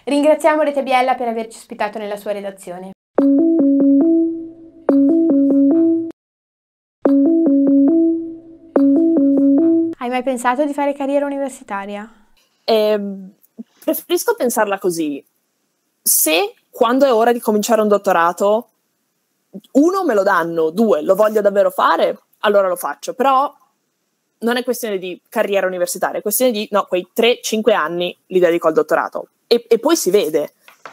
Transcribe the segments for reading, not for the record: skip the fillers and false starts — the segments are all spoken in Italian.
Ringraziamo Rete Biella per averci ospitato nella sua redazione. Hai mai pensato di fare carriera universitaria? Preferisco pensarla così. Se quando è ora di cominciare un dottorato, 1 me lo danno, 2 lo voglio davvero fare, allora lo faccio. Però non è questione di carriera universitaria, è questione di no, quei 3-5 anni li dedico al dottorato e poi si vede.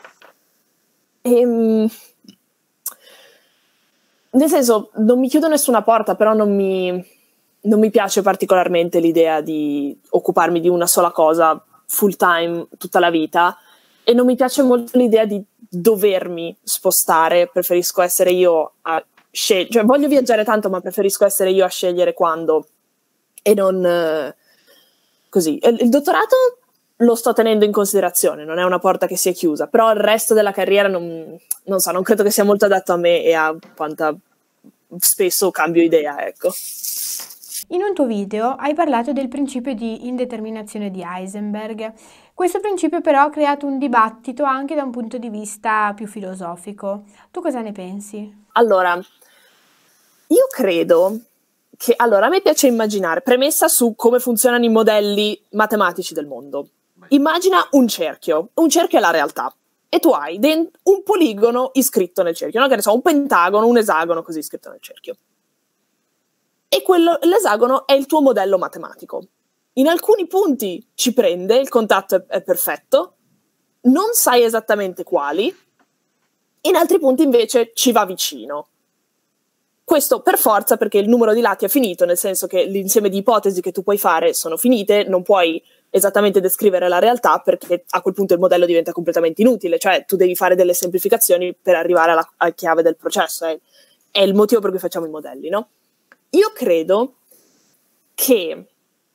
Nel senso, non mi chiudo nessuna porta, però non mi piace particolarmente l'idea di occuparmi di una sola cosa full time tutta la vita, e non mi piace molto l'idea di dovermi spostare. Preferisco essere io a scegliere, cioè voglio viaggiare tanto, ma preferisco essere io a scegliere quando e non così. Il dottorato lo sto tenendo in considerazione, non è una porta che si è chiusa, però il resto della carriera non so, non credo che sia molto adatto a me e a quanta spesso cambio idea, ecco. In un tuo video hai parlato del principio di indeterminazione di Heisenberg. Questo principio però ha creato un dibattito anche da un punto di vista più filosofico. Tu cosa ne pensi? Allora, io credo che, a me piace immaginare, premessa su come funzionano i modelli matematici del mondo. Immagina un cerchio è la realtà, e tu hai un poligono iscritto nel cerchio, no? Che ne so, un pentagono, un esagono così iscritto nel cerchio. E l'esagono è il tuo modello matematico. In alcuni punti ci prende, il contatto è perfetto, non sai esattamente quali, in altri punti invece ci va vicino. Questo per forza, perché il numero di lati è finito, nel senso che l'insieme di ipotesi che tu puoi fare sono finite, non puoi esattamente descrivere la realtà, perché a quel punto il modello diventa completamente inutile, cioè tu devi fare delle semplificazioni per arrivare alla chiave del processo, è il motivo per cui facciamo i modelli, no? Io credo che,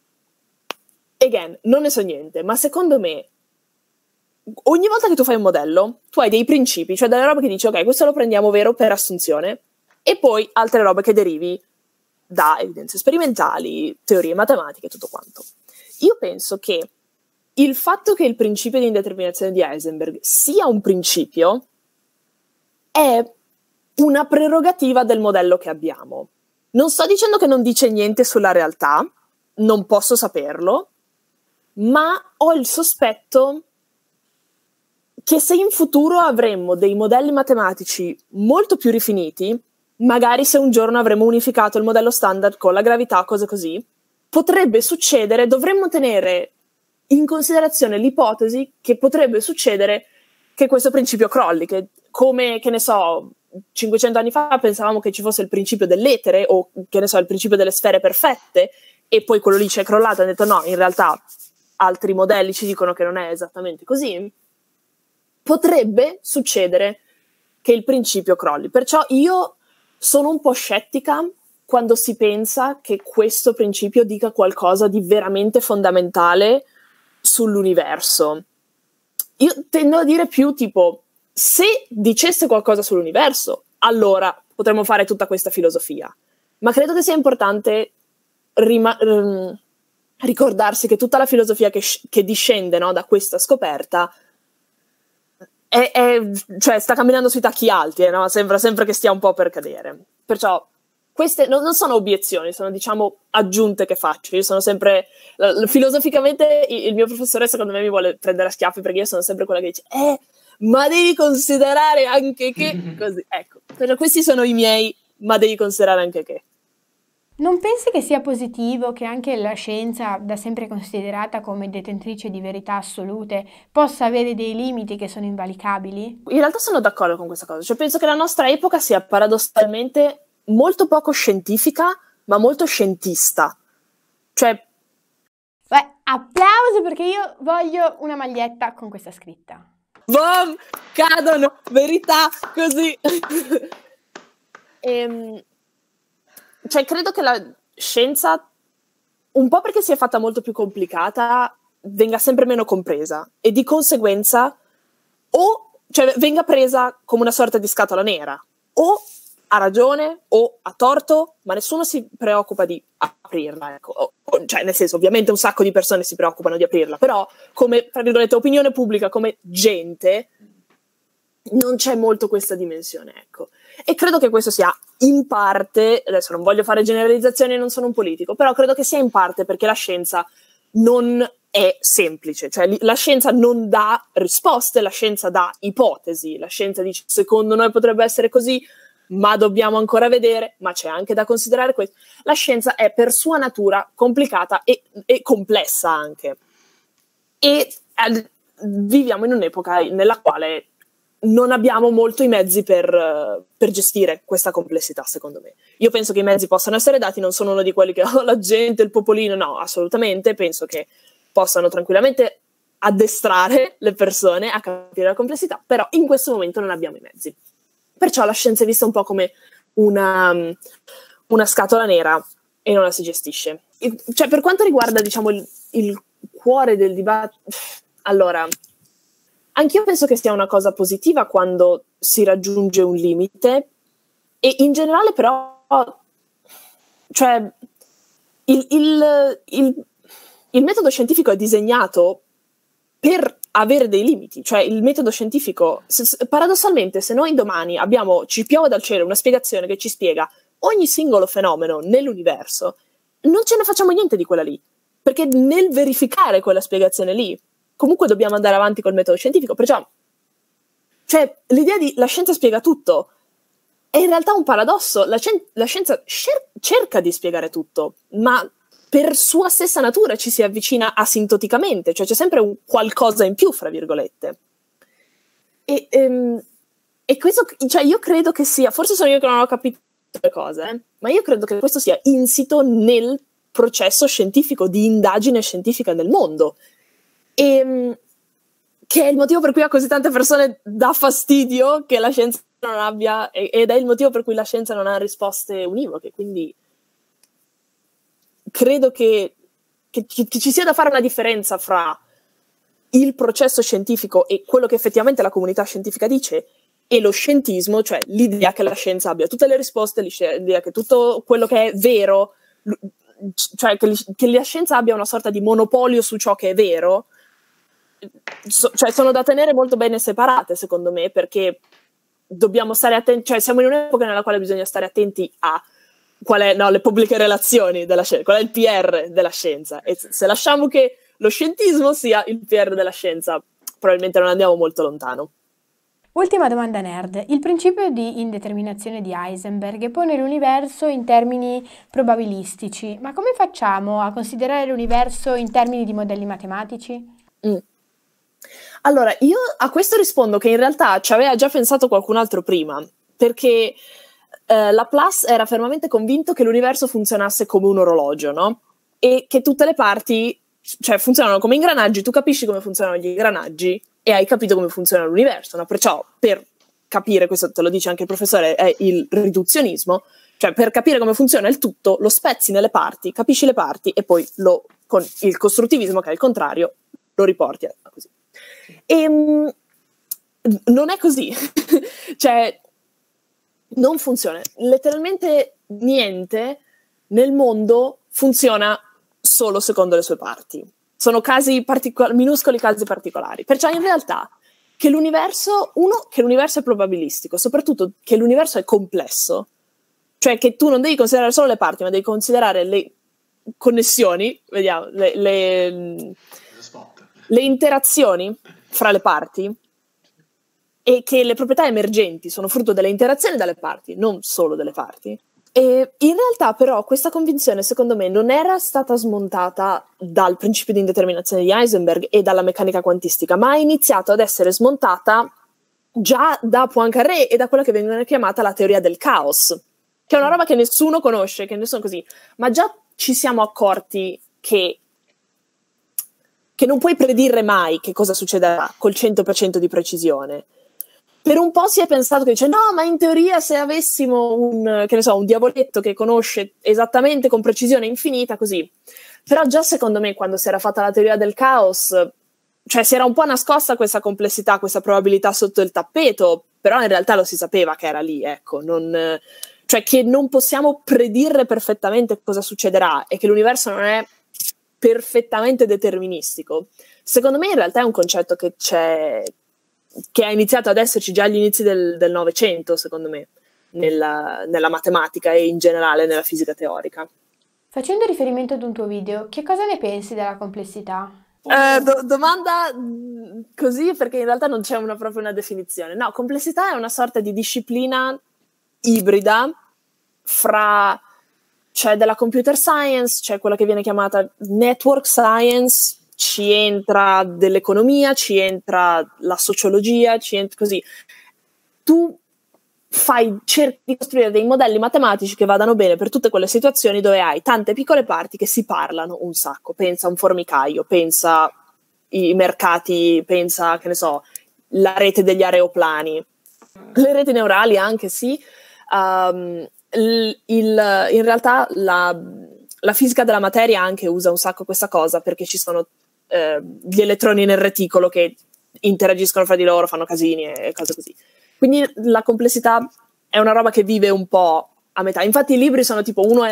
again, non ne so niente, ma secondo me ogni volta che tu fai un modello, tu hai dei principi, cioè delle robe che dici, ok, questo lo prendiamo vero per assunzione, e poi altre robe che derivi da evidenze sperimentali, teorie matematiche, tutto quanto. Io penso che il fatto che il principio di indeterminazione di Heisenberg sia un principio è una prerogativa del modello che abbiamo. Non sto dicendo che non dice niente sulla realtà, non posso saperlo, ma ho il sospetto che se in futuro avremmo dei modelli matematici molto più rifiniti, magari se un giorno avremo unificato il modello standard con la gravità, cose così, potrebbe succedere, dovremmo tenere in considerazione l'ipotesi che potrebbe succedere che questo principio crolli, che come, che ne so, 500 anni fa pensavamo che ci fosse il principio dell'etere o, che ne so, il principio delle sfere perfette, e poi quello lì ci è crollato e ha detto no, in realtà altri modelli ci dicono che non è esattamente così. Potrebbe succedere che il principio crolli. Perciò io sono un po' scettica quando si pensa che questo principio dica qualcosa di veramente fondamentale sull'universo. Io tendo a dire più tipo, se dicesse qualcosa sull'universo, allora potremmo fare tutta questa filosofia. Ma credo che sia importante ricordarsi che tutta la filosofia che discende, no, da questa scoperta cioè sta camminando sui tacchi alti, no? Sembra sempre che stia un po' per cadere. Perciò queste non sono obiezioni, sono, diciamo, aggiunte che faccio. Io sono sempre, filosoficamente, il mio professore secondo me mi vuole prendere a schiaffi, perché io sono sempre quella che dice ma devi considerare anche che così, ecco. Perciò questi sono i miei, ma devi considerare anche che. Non pensi che sia positivo che anche la scienza, da sempre considerata come detentrice di verità assolute, possa avere dei limiti che sono invalicabili? In realtà sono d'accordo con questa cosa. Cioè, penso che la nostra epoca sia paradossalmente molto poco scientifica, ma molto scientista. Cioè, beh, applauso, perché io voglio una maglietta con questa scritta. Boom! Cadono! Verità! Così! Cioè, credo che la scienza, un po' perché si è fatta molto più complicata, venga sempre meno compresa, e di conseguenza cioè venga presa come una sorta di scatola nera, o ha ragione o ha torto, ma nessuno si preoccupa di aprirla, ecco. Cioè, nel senso, ovviamente un sacco di persone si preoccupano di aprirla, però come, tra virgolette, opinione pubblica, come gente, non c'è molto questa dimensione, ecco. E credo che questo sia in parte, adesso non voglio fare generalizzazioni, non sono un politico, però credo che sia in parte perché la scienza non è semplice, cioè la scienza non dà risposte, la scienza dà ipotesi, la scienza dice secondo noi potrebbe essere così, ma dobbiamo ancora vedere, ma c'è anche da considerare questo. La scienza è per sua natura complicata e complessa anche. E viviamo in un'epoca nella quale non abbiamo molto i mezzi per gestire questa complessità, secondo me. Io penso che i mezzi possano essere dati, non sono uno di quelli che la gente, il popolino, no, assolutamente, penso che possano tranquillamente addestrare le persone a capire la complessità, però in questo momento non abbiamo i mezzi. Perciò la scienza è vista un po' come una scatola nera e non la si gestisce. Cioè, per quanto riguarda, diciamo, il cuore del dibattito, allora, anch'io penso che sia una cosa positiva quando si raggiunge un limite e in generale però, cioè, il metodo scientifico è disegnato per avere dei limiti, cioè il metodo scientifico, paradossalmente, se noi domani ci piove dal cielo una spiegazione che ci spiega ogni singolo fenomeno nell'universo, non ce ne facciamo niente di quella lì, perché nel verificare quella spiegazione lì, comunque dobbiamo andare avanti col metodo scientifico, perciò, cioè, l'idea di la scienza spiega tutto è in realtà un paradosso, la scienza cerca di spiegare tutto, ma per sua stessa natura ci si avvicina asintoticamente, cioè c'è sempre un qualcosa in più, fra virgolette. E questo, cioè io credo che sia, forse sono io che non ho capito le cose, ma io credo che questo sia insito nel processo scientifico, di indagine scientifica nel mondo. E che è il motivo per cui a così tante persone dà fastidio che la scienza non abbia, ed è il motivo per cui la scienza non ha risposte univoche, quindi credo che ci sia da fare una differenza fra il processo scientifico e quello che effettivamente la comunità scientifica dice e lo scientismo, cioè l'idea che la scienza abbia tutte le risposte, l'idea che tutto quello che è vero, cioè che la scienza abbia una sorta di monopolio su ciò che è vero, cioè sono da tenere molto bene separate, secondo me, perché dobbiamo stare attenti, cioè siamo in un'epoca nella quale bisogna stare attenti a le pubbliche relazioni della scienza, qual è il PR della scienza, e se lasciamo che lo scientismo sia il PR della scienza, probabilmente non andiamo molto lontano. Ultima domanda nerd. Il principio di indeterminazione di Heisenberg pone l'universo in termini probabilistici, ma come facciamo a considerare l'universo in termini di modelli matematici? Allora, io a questo rispondo che in realtà ci aveva già pensato qualcun altro prima, perché Laplace era fermamente convinto che l'universo funzionasse come un orologio, no? E che tutte le parti, cioè, funzionano come ingranaggi, tu capisci come funzionano gli ingranaggi e hai capito come funziona l'universo, no? Perciò, per capire, questo te lo dice anche il professore, è il riduzionismo, cioè per capire come funziona il tutto, lo spezzi nelle parti, capisci le parti e poi con il costruttivismo, che è il contrario, lo riporti a così. E non è così, cioè non funziona, letteralmente niente nel mondo funziona solo secondo le sue parti, sono casi minuscoli casi particolari, perciò in realtà che l'universo è probabilistico, soprattutto che l'universo è complesso, cioè che tu non devi considerare solo le parti, ma devi considerare le connessioni, vediamo, le interazioni fra le parti, e che le proprietà emergenti sono frutto delle interazioni dalle parti, non solo delle parti. E in realtà però questa convinzione, secondo me, non era stata smontata dal principio di indeterminazione di Heisenberg e dalla meccanica quantistica, ma ha iniziato ad essere smontata già da Poincaré e da quella che viene chiamata la teoria del caos, che è una roba che nessuno conosce, che nessuno così, ma già ci siamo accorti che non puoi predire mai che cosa succederà col 100% di precisione. Per un po' si è pensato che dice no, ma in teoria se avessimo un diavoletto che conosce esattamente con precisione infinita, così. Però già secondo me quando si era fatta la teoria del caos, cioè si era un po' nascosta questa complessità, questa probabilità sotto il tappeto, però in realtà lo si sapeva che era lì, ecco, cioè che non possiamo predire perfettamente cosa succederà e che l'universo non è perfettamente deterministico. Secondo me in realtà è un concetto che ha iniziato ad esserci già agli inizi del Novecento, secondo me, nella matematica e in generale nella fisica teorica. Facendo riferimento ad un tuo video, che cosa ne pensi della complessità? Domanda così, perché in realtà non c'è proprio una definizione. No, complessità è una sorta di disciplina ibrida c'è della computer science, c'è quella che viene chiamata network science, ci entra dell'economia, ci entra la sociologia, ci entra così. Tu cerchi di costruire dei modelli matematici che vadano bene per tutte quelle situazioni dove hai tante piccole parti che si parlano un sacco. Pensa a un formicaio, pensa i mercati, pensa, che ne so, la rete degli aeroplani, le reti neurali anche, sì. In realtà la fisica della materia anche usa un sacco questa cosa, perché ci sono gli elettroni nel reticolo che interagiscono fra di loro, fanno casini e cose così. Quindi la complessità è una roba che vive un po' a metà. Infatti i libri sono tipo, uno è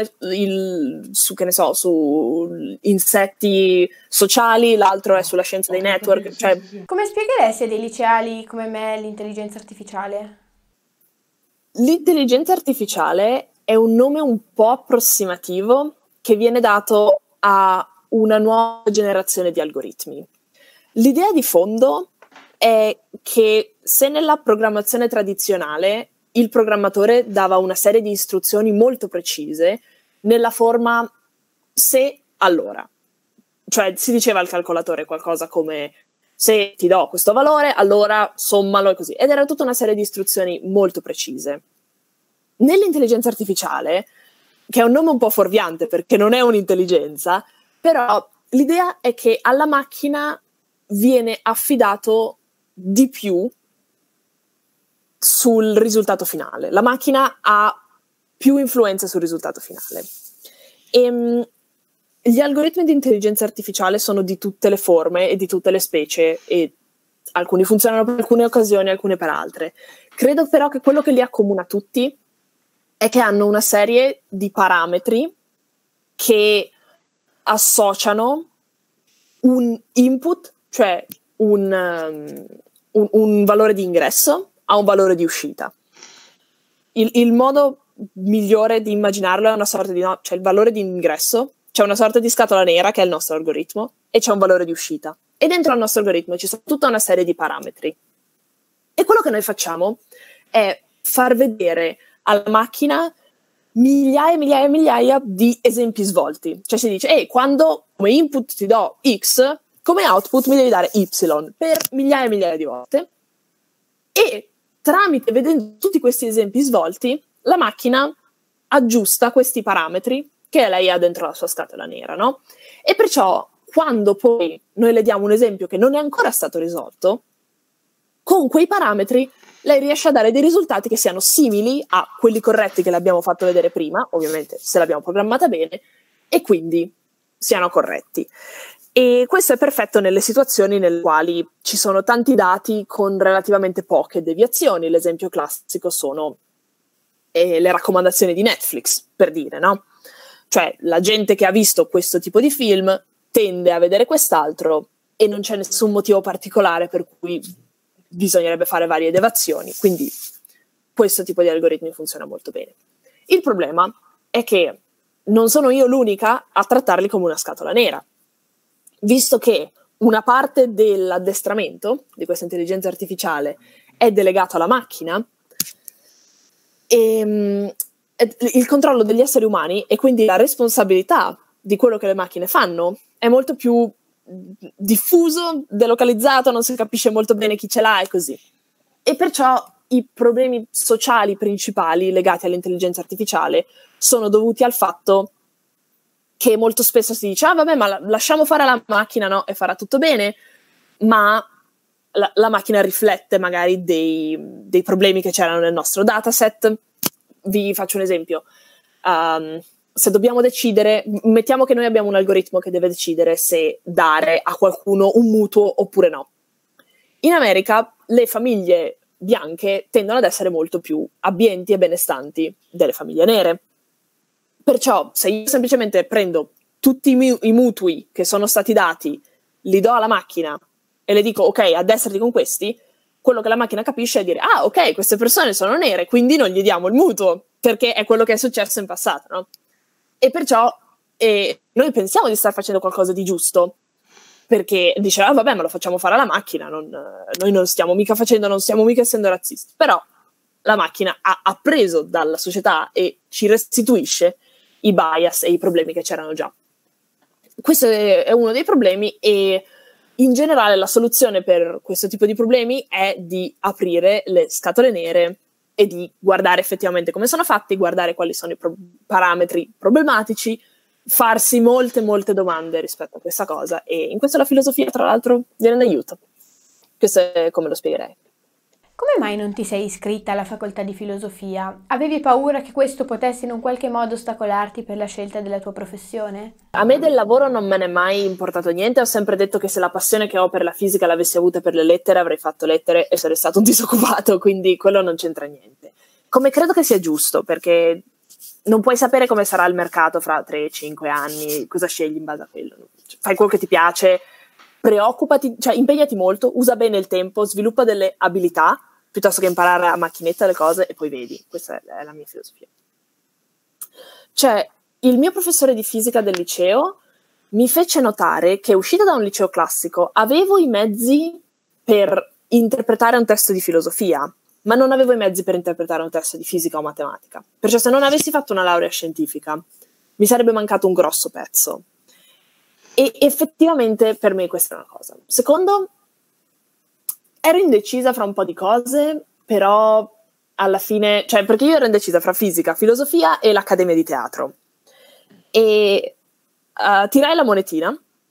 su insetti sociali, l'altro è sulla scienza dei network. Cioè... Come spiegheresti a dei liceali come me l'intelligenza artificiale? L'intelligenza artificiale è un nome un po' approssimativo che viene dato a una nuova generazione di algoritmi. L'idea di fondo è che se nella programmazione tradizionale il programmatore dava una serie di istruzioni molto precise nella forma se, allora. Cioè si diceva al calcolatore qualcosa come se ti do questo valore, allora sommalo e così. Ed era tutta una serie di istruzioni molto precise. Nell'intelligenza artificiale, che è un nome un po' fuorviante perché non è un'intelligenza, però l'idea è che alla macchina viene affidato di più sul risultato finale. La macchina ha più influenza sul risultato finale. Gli algoritmi di intelligenza artificiale sono di tutte le forme e di tutte le specie, e alcuni funzionano per alcune occasioni, alcune per altre. Credo però che quello che li accomuna tutti è che hanno una serie di parametri che associano un input, cioè un valore di ingresso, a un valore di uscita. Il modo migliore di immaginarlo è una sorta di, no, cioè il valore di ingresso, c'è una sorta di scatola nera che è il nostro algoritmo e c'è un valore di uscita. E dentro al nostro algoritmo ci sono tutta una serie di parametri. E quello che noi facciamo è far vedere alla macchina migliaia e migliaia e migliaia di esempi svolti. Cioè si dice, quando come input ti do X, come output mi devi dare Y per migliaia e migliaia di volte. E vedendo tutti questi esempi svolti, la macchina aggiusta questi parametri che lei ha dentro la sua scatola nera, no? E perciò, quando poi noi le diamo un esempio che non è ancora stato risolto, con quei parametri lei riesce a dare dei risultati che siano simili a quelli corretti che le abbiamo fatto vedere prima, ovviamente se l'abbiamo programmata bene, e quindi siano corretti. E questo è perfetto nelle situazioni nelle quali ci sono tanti dati con relativamente poche deviazioni. L'esempio classico sono le raccomandazioni di Netflix, per dire, no? Cioè, la gente che ha visto questo tipo di film tende a vedere quest'altro e non c'è nessun motivo particolare per cui bisognerebbe fare varie deviazioni. Quindi questo tipo di algoritmi funziona molto bene. Il problema è che non sono io l'unica a trattarli come una scatola nera, visto che una parte dell'addestramento di questa intelligenza artificiale è delegato alla macchina, e il controllo degli esseri umani e quindi la responsabilità di quello che le macchine fanno è molto più diffuso, delocalizzato, non si capisce molto bene chi ce l'ha e così. E perciò i problemi sociali principali legati all'intelligenza artificiale sono dovuti al fatto che molto spesso si dice vabbè, ma lasciamo fare alla macchina, no? E farà tutto bene, ma la macchina riflette magari dei problemi che c'erano nel nostro dataset. Vi faccio un esempio. Se dobbiamo decidere, mettiamo che noi abbiamo un algoritmo che deve decidere se dare a qualcuno un mutuo oppure no. In America le famiglie bianche tendono ad essere molto più abbienti e benestanti delle famiglie nere. Perciò se io semplicemente prendo tutti i mutui che sono stati dati, li do alla macchina e le dico ok, addestrati con questi, quello che la macchina capisce è dire ah ok, queste persone sono nere, quindi non gli diamo il mutuo, perché è quello che è successo in passato, no? E perciò noi pensiamo di star facendo qualcosa di giusto, perché dice ah vabbè, ma lo facciamo fare alla macchina, noi non stiamo mica essendo razzisti. Però la macchina ha appreso dalla società e ci restituisce i bias e i problemi che c'erano già. Questo è uno dei problemi, e in generale la soluzione per questo tipo di problemi è di aprire le scatole nere e di guardare effettivamente come sono fatti, guardare quali sono i parametri problematici, farsi molte domande rispetto a questa cosa, e in questo la filosofia tra l'altro viene d'aiuto. Questo è come lo spiegherei. Come mai non ti sei iscritta alla facoltà di filosofia? Avevi paura che questo potesse in un qualche modo ostacolarti per la scelta della tua professione? A me del lavoro non me ne è mai importato niente, ho sempre detto che se la passione che ho per la fisica l'avessi avuta per le lettere avrei fatto lettere e sarei stato un disoccupato, quindi quello non c'entra niente. Come credo che sia giusto, perché non puoi sapere come sarà il mercato fra 3-5 anni, cosa scegli in base a quello. Fai quello che ti piace, preoccupati, cioè impegnati molto, usa bene il tempo, sviluppa delle abilità, piuttosto che imparare a macchinetta le cose e poi vedi. Questa è la mia filosofia. Cioè, il mio professore di fisica del liceo mi fece notare che, uscita da un liceo classico, avevo i mezzi per interpretare un testo di filosofia, ma non avevo i mezzi per interpretare un testo di fisica o matematica. Perciò se non avessi fatto una laurea scientifica, mi sarebbe mancato un grosso pezzo. E effettivamente per me questa è una cosa. Secondo, ero indecisa fra un po' di cose, però alla fine, cioè perché io ero indecisa fra fisica, filosofia e l'accademia di teatro. E tirai la monetina,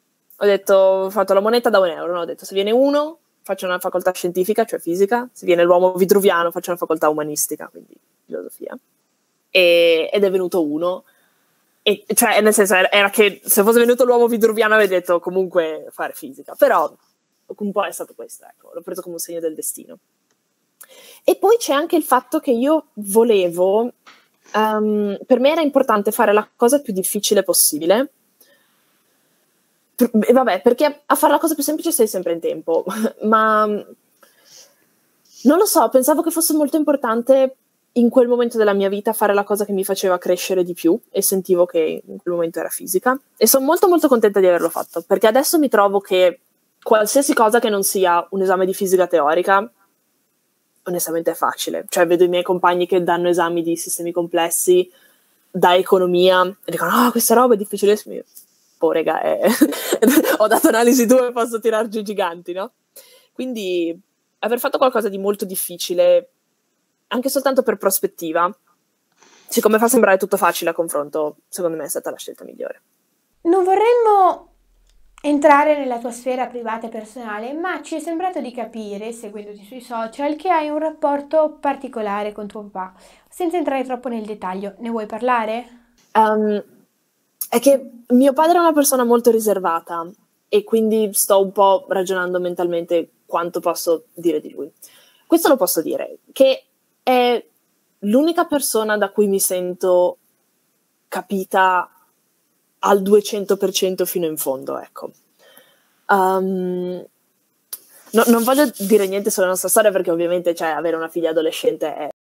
ho fatto la moneta da €1, no? Ho detto se viene 1 faccio una facoltà scientifica, cioè fisica, se viene l'uomo vitruviano faccio una facoltà umanistica, quindi filosofia. Ed è venuto 1. E, cioè, nel senso, era che se fosse venuto l'uomo vitruviano avrei detto comunque fare fisica, però un po' è stato questo, ecco, l'ho preso come un segno del destino. E poi c'è anche il fatto che io volevo, per me era importante fare la cosa più difficile possibile, vabbè, perché a fare la cosa più semplice sei sempre in tempo, ma non lo so, pensavo che fosse molto importante in quel momento della mia vita fare la cosa che mi faceva crescere di più, e sentivo che in quel momento era fisica, e sono molto contenta di averlo fatto, perché adesso mi trovo che qualsiasi cosa che non sia un esame di fisica teorica onestamente è facile. Cioè vedo i miei compagni che danno esami di sistemi complessi, da economia, e dicono questa roba è difficilissima. Oh rega, ho dato analisi 2 e posso tirar giù giganti, no? Quindi aver fatto qualcosa di molto difficile, anche soltanto per prospettiva, siccome fa sembrare tutto facile a confronto, secondo me è stata la scelta migliore. Non vorremmo entrare nella tua sfera privata e personale, ma ci è sembrato di capire, seguendoti sui social, che hai un rapporto particolare con tuo papà. Senza entrare troppo nel dettaglio, ne vuoi parlare? È che mio padre è una persona molto riservata, e quindi sto un po' ragionando mentalmente quanto posso dire di lui. Questo lo posso dire, che è l'unica persona da cui mi sento capita al 200% fino in fondo, ecco. Non voglio dire niente sulla nostra storia, perché ovviamente avere una figlia adolescente è